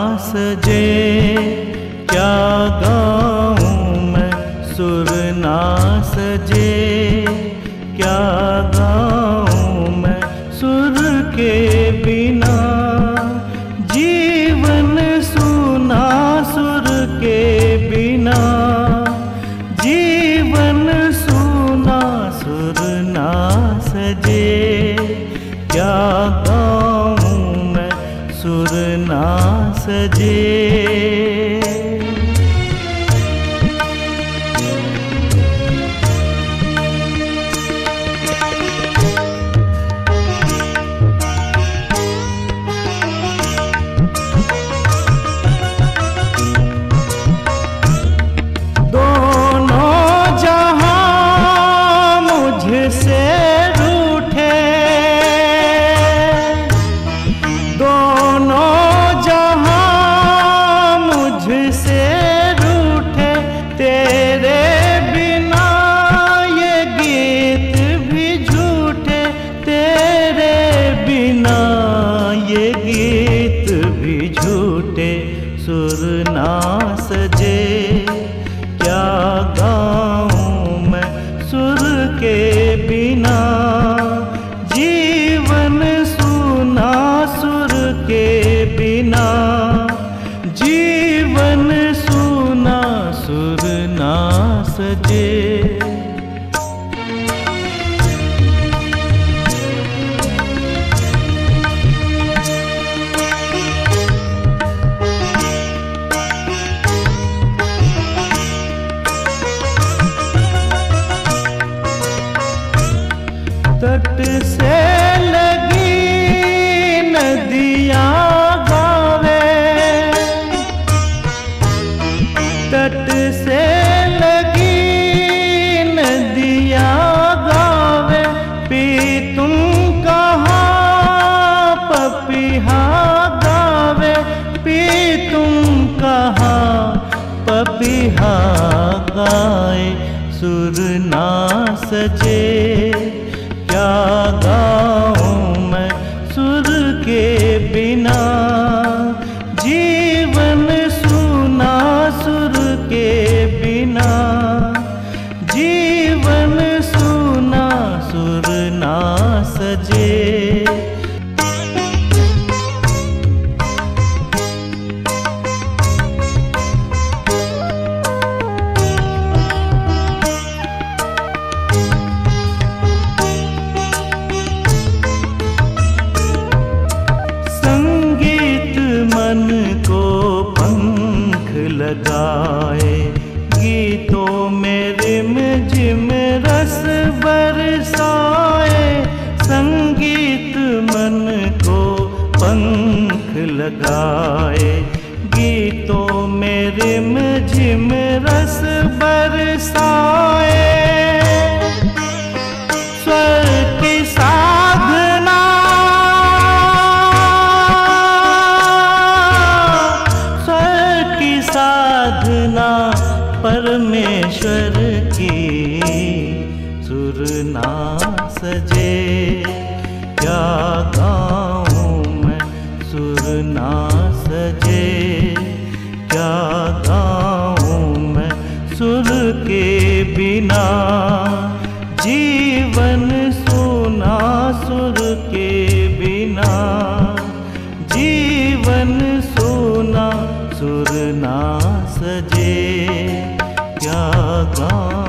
सजे, क्या गाऊं मैं सुर ना सजे, क्या गाऊं मैं सुर के बिना। जीवन सूना सुर के बिना, जीवन सूना सुर ना सजे, क्या गाऊं मैं सुर ना सजे। मुझसे रूठे दोनों जहां, मुझसे रूठे, तेरे बिना ये गीत भी झूठे, तेरे बिना ये गीत भी झूठे। सुर ना सजे, क्या गाऊं मैं सुर के बिना। जीवन सूना सुर के बिना, जीवन सूना सुर ना सजे। तट से लगी नदियाँ गावे, तट से लगी नदियाँ गावे। पी तुम कहाँ पपीहा गावे, पी तुम कहाँ पपीहा गाए। सुर ना सजे, क्या गाऊं मैं सुर के बिना। जीवन सूना सुर के बिना, जीवन सूना सुर ना सजे। मन को पंख लगाए, गीतों में रिम झिम रस बरसाए। संगीत मन को पंख लगाए, गीतों में रिम झिम रस बरसाए। स्वर की साधना, साधना परमेश्वर की। सुर ना सजे, क्या गाऊं मैं सुर ना सजे, क्या गाऊं मैं सुर के बिना। जीवन सूना सुर के बिना, जीवन सूना सुर ना सजे, क्या गाऊं